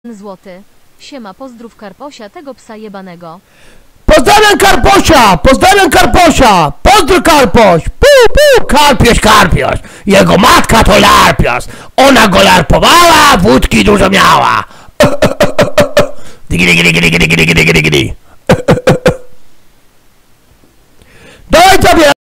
złoty. Siema, pozdrów Karposia, tego psa jebanego. Pozdrawiam Karposia! Pozdrawiam Karposia! Pozdrów Karpoś! Karpioś! Jego matka to larpios! Ona go larpowała, wódki dużo miała! Digi.